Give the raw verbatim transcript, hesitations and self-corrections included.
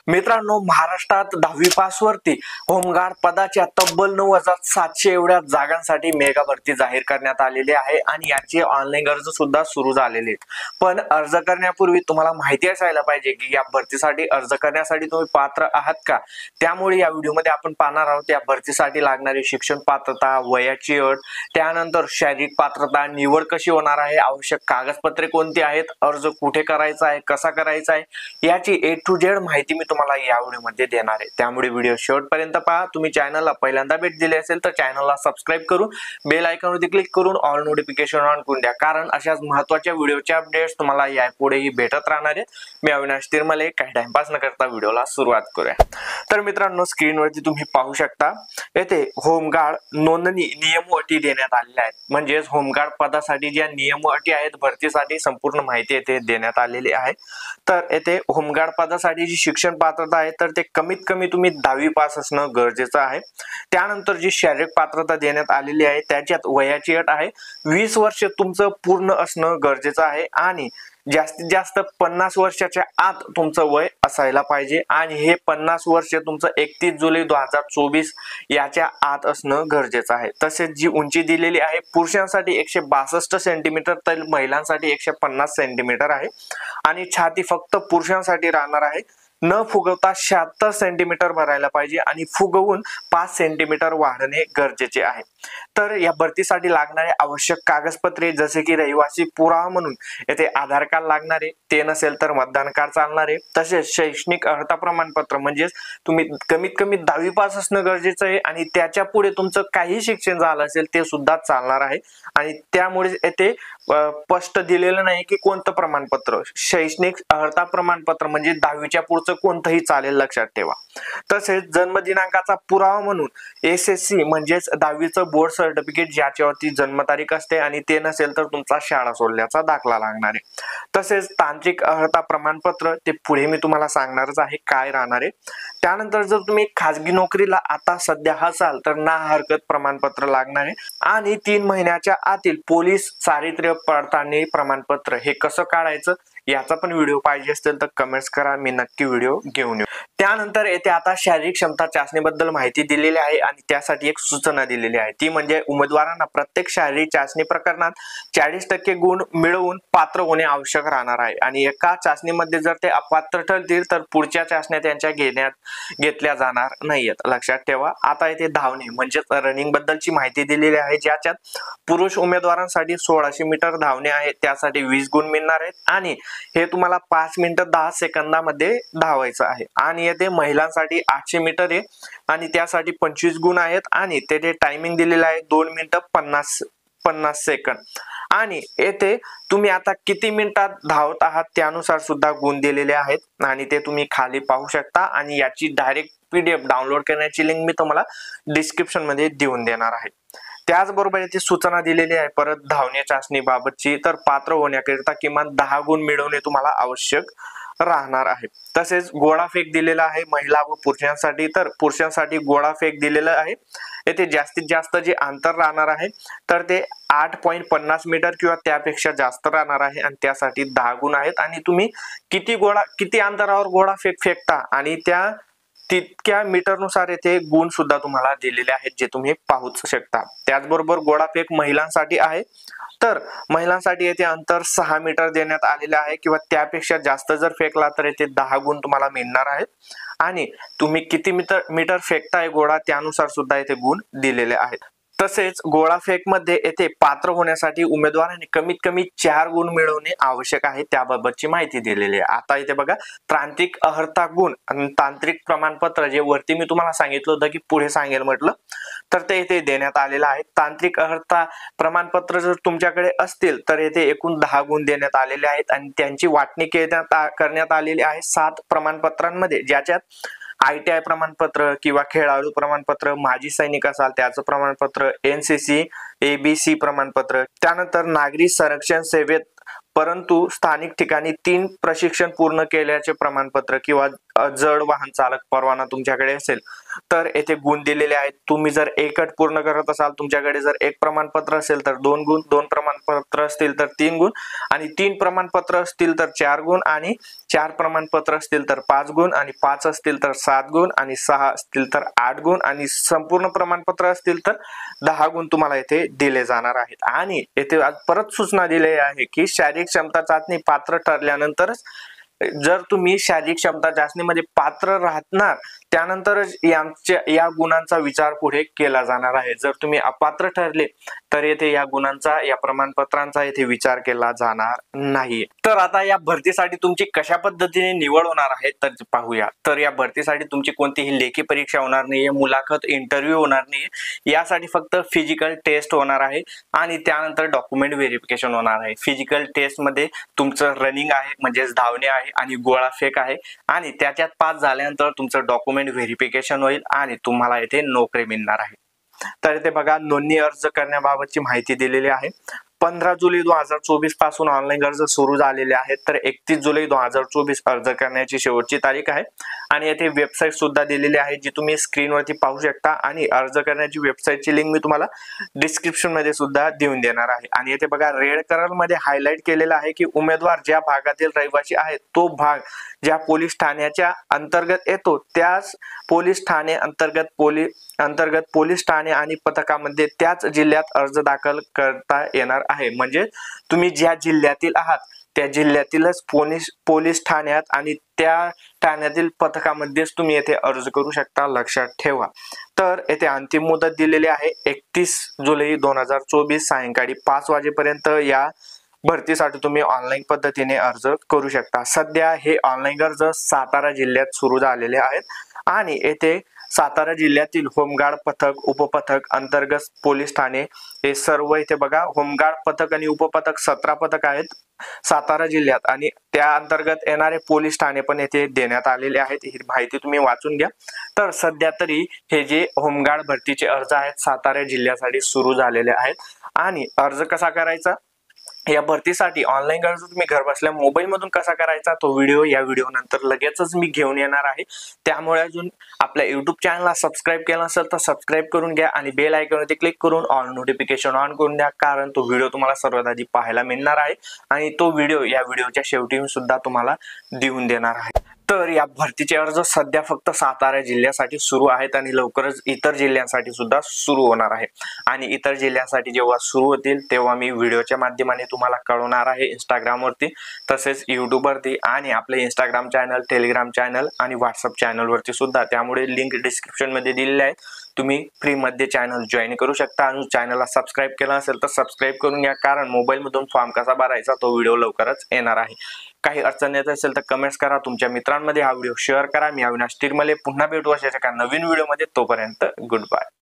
मित्रांनो, महाराष्ट्रात दहावी पास वरती होमगार्ड पदाच्या तब्बल नऊ हजार सातशे एवढ्या जागांसाठी मेगा भरती जाहीर करण्यात आलेली आहे आणि याचे ऑनलाईन अर्ज सुद्धा सुरू झालेले आहेत। पण अर्ज करण्यापूर्वी तुम्हाला माहिती असायला पाहिजे की या भरतीसाठी अर्ज करण्यासाठी तुम्ही पात्र आहात का। त्यामुळे या व्हिडिओमध्ये आपण पाहणार आहोत या भरतीसाठी लागणारी शिक्षण पात्रता, वयाची अट, त्यानंतर शारीरिक पात्रता, निवड कशी होणार आहे, आवश्यक कागदपत्रे कोणती आहेत, अर्ज कुठे करायचा आहे, कसा करायचा आहे, याची ए टू झेड माहिती मी तुम्हाला या व्हिडिओमध्ये देणार आहे। त्यामुळे व्हिडिओ शेवटपर्यंत पहा। तुम्ही चॅनलला पहिल्यांदा भेट दिली असेल तर चॅनलला सबस्क्राइब करून बेल आयकॉनवरती क्लिक करून ऑल नोटिफिकेशन ऑन करून द्या, कारण अशाच महत्त्वाच्या व्हिडिओच्या अपडेट्स तुम्हाला यापुढेही भेटत राहणार आहेत। मी अविनाश तिरमले, काही टाइमपास न करता व्हिडिओला सुरुवात करूया। तर मित्रांनो, स्क्रीनवरती तुम्ही पाहू शकता येथे होमगार्ड नोंदणी नियम अटी देण्यात आलेल्या आहेत। म्हणजेच होमगार्ड पदासाठी ज्या नियम अटी आहेत भरतीसाठी संपूर्ण माहिती येथे देण्यात आलेली आहे। तर येथे होमगार्ड पदासाठी जी शिक्षण पात्रता आहे तर ते कमीत कमी तुम्ही दहावी पास असणं गरजेचं आहे। त्यानंतर जी शारीरिक पात्रता देण्यात आलेली आहे त्याच्यात वयाची अट आहे वीस वर्ष तुमचं पूर्ण असणं गरजेचं आहे आणि जास्तीत जास्त पन्नास वर्षाच्या आत तुमचं वय असायला पाहिजे आणि हे पन्नास वर्ष तुमचं एकतीस जुलै दोन हजार चोवीस याच्या आत असणं गरजेचं आहे। तसेच जी उंची दिलेली आहे पुरुषांसाठी एकशे बासष्ट सेंटीमीटर तर महिलांसाठी एकशे पन्नास सेंटीमीटर आहे आणि छाती फक्त पुरुषांसाठी राहणार आहे। न फुगवता शहात्तर सेंटीमीटर भरायला पाहिजे आणि फुगवून पाच सेंटीमीटर वाढणे गरजेचे आहे। तर या भरतीसाठी लागणारे आवश्यक कागदपत्रे जसे की रहिवासी पुरावा म्हणून येथे आधार कार्ड लागणारे, ते नसेल तर मतदान कार्ड चालणारे, तसेच शैक्षणिक अर्हता प्रमाणपत्र म्हणजेच तुम्ही कमीत कमी दहावी पास असणं गरजेचं आहे आणि त्याच्या पुढे तुमचं काही शिक्षण झालं असेल ते सुद्धा चालणार आहे आणि त्यामुळे येथे स्पष्ट दिलेलं नाही की कोणतं प्रमाणपत्र। शैक्षणिक अर्हता प्रमाणपत्र म्हणजे दहावीच्या पुढचं कोणतंही चालेल, लक्षात ठेवा। तसेच जन्म दिनांकाचा पुरावा म्हणून एस एस सी म्हणजेच दहावीचं बोर्ड सर्टिफिकेट ज्याच्यावरती जन्मतारीख असते आणि ते नसेल तर तुमचा शाळा सोडल्याचा दाखला लागणार आहे। तसेच तांत्रिक अर्हता प्रमाणपत्र ते पुढे मी तुम्हाला सांगणारच आहे काय राहणार आहे। त्यानंतर जर तुम्ही खाजगी नोकरीला आता सध्या असाल तर ना हरकत प्रमाणपत्र लागणार आहे आणि तीन महिन्याच्या आतील पोलीस चारित्र्य पडताळणी प्रमाणपत्र हे कसं काढायचं याचा पण व्हिडिओ पाहिजे असेल तर कमेंट्स करा, मी नक्की व्हिडिओ घेऊन येऊ। त्यानंतर येथे आता शारीरिक क्षमता चाचणीबद्दल माहिती दिलेली आहे आणि त्यासाठी एक सूचना दिलेली आहे, ती म्हणजे उमेदवारांना प्रत्येक शारीरिक चाचणी प्रकरणात चाळीस टक्के गुण मिळवून पात्र होणे आवश्यक राहणार आहे आणि एका चाचणीमध्ये जर ते अपात्र ठरतील तर पुढच्या चाचण्या त्यांच्या घेण्यात घेतल्या जाणार नाहीयेत, लक्षात ठेवा। आता येथे धावणे म्हणजेच रनिंग बद्दलची माहिती दिलेली आहे, ज्याच्यात पुरुष उमेदवारांसाठी सोळाशे मीटर धावणे आहे, त्यासाठी वीस गुण मिळणार आहेत आणि हे तुम्हाला पाच मिनिटं दहा सेकंदामध्ये धावायचं आहे आणि येथे महिलांसाठी आठशे मीटर आहे आणि त्यासाठी पंचवीस गुण आहेत आणि तेथे टायमिंग दिलेला आहे दोन मिनिटं पन्नास पन्नास सेकंद आणि येथे तुम्ही आता किती मिनिटात धावत आहात त्यानुसार सुद्धा गुण दिलेले आहेत आणि ते तुम्ही खाली पाहू शकता आणि याची डायरेक्ट पीडीएफ डाउनलोड करण्याची लिंक मी तुम्हाला डिस्क्रिप्शन मध्ये देऊन देणार आहे। त्याचबरोबर येथे सूचना दिलेली आहे परत धावणे चाचणी बाबतची, तर पात्र होण्याकरिता किमान दहा गुण मिळवणे तुम्हाला आवश्यक राहणार आहे। तसेच गोळाफेक दिलेला आहे महिला व पुरुषांसाठी, तर पुरुषांसाठी गोळाफेक दिलेलं आहे। येथे जास्तीत जास्त जे अंतर राहणार आहे तर ते आठ पॉईंट पन्नास मीटर किंवा त्यापेक्षा जास्त राहणार आहे आणि त्यासाठी दहा गुण आहेत आणि तुम्ही किती गोळा किती अंतरावर गोळाफेक फेकता आणि त्या तितक्या मीटरनुसार येथे गुण सुद्धा तुम्हाला दिलेले आहेत जे तुम्ही पाहूच शकता। त्याचबरोबर गोळाफेक महिलांसाठी आहे, तर महिलांसाठी येथे अंतर सहा मीटर देण्यात आलेले आहे किंवा त्यापेक्षा जास्त जर फेकला तर येथे दहा गुण तुम्हाला मिळणार आहेत आणि तुम्ही किती मीटर मीटर फेकताय गोळा त्यानुसार सुद्धा येथे गुण दिलेले आहेत। तसेच गोळाफेक मध्ये येथे पात्र होण्यासाठी उमेदवारांनी कमीत कमी चार गुण मिळवणे आवश्यक आहे, त्याबाबतची माहिती दिलेली आहे। आता इथे बघा तांत्रिक अर्हता गुण आणि तांत्रिक प्रमाणपत्र जे वरती मी तुम्हाला सांगितलं होतं की पुढे सांगेल म्हटलं तर ते इथे देण्यात आलेलं आहे। तांत्रिक अर्हता प्रमाणपत्र जर तुमच्याकडे असतील तर येथे एकूण दहा गुण देण्यात आलेले आहेत आणि त्यांची वाटणी करण्यात आलेली आहे सात प्रमाणपत्रांमध्ये, ज्याच्यात आय टी आय प्रमाणपत्र किंवा खेळाडू प्रमाणपत्र, माजी सैनिक असाल त्याचं प्रमाणपत्र, N C C, A B C प्रमाणपत्र, त्यानंतर नागरी संरक्षण सेवेत परंतु स्थानिक ठिकाणी तीन प्रशिक्षण पूर्ण केल्याचे प्रमाणपत्र किंवा जड वाहन चालक परवाना तुमच्याकडे असेल तर येथे गुण दिलेले आहेत. तुम्ही जर एक अट पूर्ण करत असाल, तुमच्याकडे जर एक प्रमाणपत्र असेल तर दोन गुण, दोन प्रमाणपत्र असतील तर तीन गुण, आणि तीन प्रमाणपत्र असतील तर चार गुण, आणि चार प्रमाणपत्र असतील तर पाच गुण, आणि पाच असतील तर सात गुण, आणि सहा असतील तर आठ गुण, आणि संपूर्ण प्रमाणपत्र असतील तर दहा गुण तुम्हाला येथे दिले जाणार आहेत. आणि येथे परत सूचना दिली आहे की शारीरिक क्षमता चाचणी पात्र ठरल्यानंतरच, जर तुम्ही शारीरिक क्षमता चाचणीमध्ये पात्र राहणार त्यानंतरच यांच्या या गुणांचा विचार पुढे केला जाणार आहे. जर तुम्ही अपात्र ठरले तर येथे या गुणांचा, या प्रमाणपत्रांचा येथे विचार केला जाणार नाही. तर आता या भरतीसाठी तुमची कशा पद्धतीने निवड होणार आहे तर पाहूया. तर या भरतीसाठी तुमची कोणतीही लेखी परीक्षा होणार नाहीये, मुलाखत, इंटरव्ह्यू होणार नाहीये. यासाठी फक्त फिजिकल टेस्ट होणार आहे आणि त्यानंतर डॉक्युमेंट व्हेरिफिकेशन होणार आहे. फिजिकल टेस्ट मध्ये तुमचं रनिंग आहे, म्हणजेच धावणे आहे, आणि गोळा फेक आहे, आणि त्याच्यात पास झाल्यानंतर तुमचं डॉक्युमेंट व्हेरिफिकेशन होईल आणि तुम्हाला येथे नोकरी मिळणार आहे. तर इथे बघा, नोंदणी अर्ज करण्याबाबतची माहिती दिलेली आहे. पंधरा जुलै दोन हजार चोवीस पासून ऑनलाईन अर्ज सुरू झालेले आहेत. तर एकतीस जुलै दोन हजार चोवीस अर्ज करण्याची शेवटची तारीख आहे. आणि येथे वेबसाईट सुद्धा दिलेली आहे जी तुम्ही स्क्रीनवरती पाहू शकता, आणि अर्ज करण्याची वेबसाईटची लिंक मी तुम्हाला डिस्क्रिप्शन मध्ये सुद्धा देऊन देणार आहे. आणि येथे बघा, रेड कलर मध्ये हायलाइट केलेला आहे की उमेदवार ज्या भागातील रहिवासी आहेत तो भाग ज्या पोलीस ठाण्याच्या अंतर्गत येतो त्याच पोलीस ठाणे अंतर्गत पोलीस अंतर्गत पोलीस ठाणे आणि पथकामध्ये त्याच जिल्ह्यात अर्ज दाखल करता येणार आहे. म्हणजे तुम्ही ज्या जिल्ह्यातील आहात त्या जिल्ह्यातीलच पोलीस पोलीस ठाण्यात आणि त्या ठाण्यातील पथकामध्येच तुम्ही येथे अर्ज करू शकता, लक्षात ठेवा. तर येथे अंतिम मुदत दिलेली आहे एकतीस जुलै दोन हजार चोवीस सायंकाळी पाच वाजेपर्यंत या भरतीसाठी तुम्ही ऑनलाईन पद्धतीने अर्ज करू शकता. सध्या हे ऑनलाईन अर्ज सातारा जिल्ह्यात सुरू झालेले आहेत, आणि येथे सातारा जिल्ह्यातील होमगार्ड पथक, उपपथक, अंतर्गत पोलीस ठाणे हे सर्व इथे बघा, होमगार्ड पथक आणि उपपथक सतरा पथक आहेत सातारा जिल्ह्यात, आणि त्या अंतर्गत येणारे पोलीस ठाणे पण येथे देण्यात आलेले आहेत. ही माहिती तुम्ही वाचून घ्या. तर सध्या तरी हे जे होमगार्ड भरतीचे अर्ज आहेत सातारा जिल्ह्यासाठी सुरू झालेले आहेत. आणि अर्ज कसा करायचा, या भरतीसाठी ऑनलाईन अर्ज तुम्ही घर बसल्या मोबाईल मधून कसा करायचा तो व्हिडिओ या व्हिडिओ नंतर लगेचच मी घेऊन येणार आहे. त्यामुळे अजून आपल्या युट्यूब चॅनलला सबस्क्राईब केलं असेल तर सबस्क्राईब करून घ्या, आणि बेल आयकॉनवरती क्लिक करून ऑल नोटिफिकेशन ऑन करून द्या, कारण तो व्हिडिओ तुम्हाला सर्वात आधी पाहायला मिळणार आहे. आणि तो व्हिडिओ या व्हिडिओच्या शेवटी मी सुद्धा तुम्हाला देऊन देणार आहे. तर या भरतीचे अर्ज सध्या फक्त सातारा जिल्ह्यासाठी सुरू आहेत, आणि लवकरच इतर जिल्ह्यांसाठी सुद्धा सुरू होणार आहे. आणि इतर जिल्ह्यांसाठी जेव्हा सुरू होतील तेव्हा मी व्हिडिओच्या माध्यमाने तुम्हाला कळवणार आहे, इंस्टाग्राम वरती, तसेच युट्यूब वरती, आणि आपले इंस्टाग्राम चॅनल, टेलिग्राम चॅनल आणि व्हॉट्सअप चॅनल वरती सुद्धा. त्यामुळे लिंक डिस्क्रिप्शन मध्ये दिलेली आहे, तुम्ही फ्री मध्ये चॅनल जॉईन करू शकता. आणि चॅनलला सबस्क्राईब केला असेल तर सबस्क्राईब करून घ्या, कारण मोबाईल मधून फॉर्म कसा भरायचा तो व्हिडिओ लवकरच येणार आहे. काही अडचण येत असेल तर कमेंट्स करा, तुमच्या मित्रांमध्ये हा व्हिडिओ शेअर करा. मी अविनाश तिरमले पुन्हा भेटू अशाच एका नवीन व्हिडिओ मध्ये. तोपर्यंत गुड बाय.